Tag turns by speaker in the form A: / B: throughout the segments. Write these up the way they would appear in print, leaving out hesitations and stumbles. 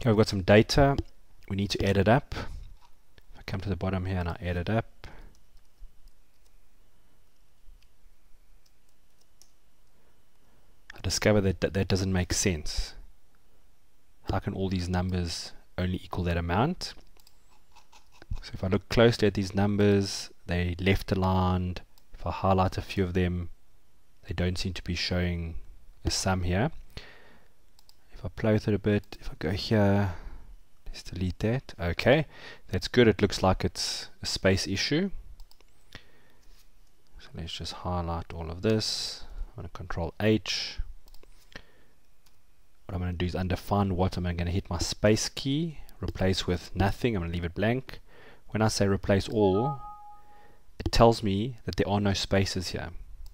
A: Here we've got some data. We need to add it up. If I come to the bottom here and I add it up, I discover that that doesn't make sense. How can all these numbers only equal that amount? So if I look closely at these numbers, they left aligned. If I highlight a few of them, they don't seem to be showing a sum here. If I play with it a bit, if I go here, let's delete that. Okay, that's good. It looks like it's a space issue. So let's just highlight all of this. I'm going to Control H. What I'm going to do is under find what, I'm going to hit my space key, replace with nothing. I'm going to leave it blank. When I say replace all, it tells me that there are no spaces here.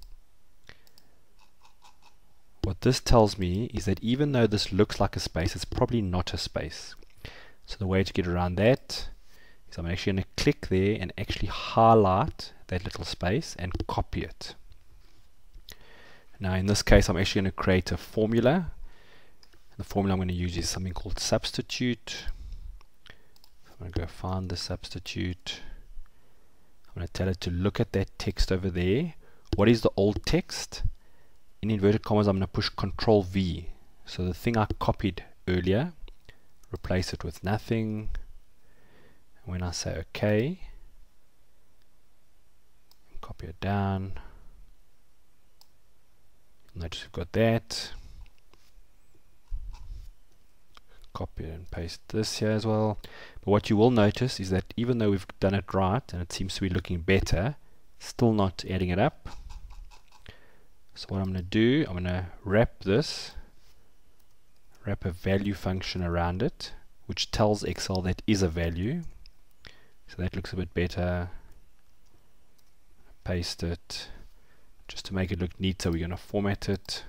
A: What this tells me is that even though this looks like a space, it's probably not a space. So the way to get around that is I'm actually going to click there and actually highlight that little space and copy it. Now in this case, I'm actually going to create a formula. The formula I'm going to use is something called substitute. I'm going to go find the substitute. I'm going to tell it to look at that text over there. What is the old text? In inverted commas, I'm going to push Control V. So the thing I copied earlier, replace it with nothing. And when I say OK, copy it down. Notice we've got that. Copy it and paste this here as well. But what you will notice is that even though we've done it right and it seems to be looking better, still not adding it up. So what I'm going to do, I'm going to wrap a value function around it, which tells Excel that is a value. So that looks a bit better. Paste it. Just to make it look neater, we're going to format it.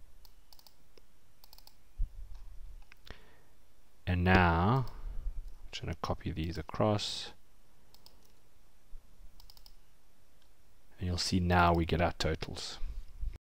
A: And now, I'm just going to copy these across. And you'll see now we get our totals.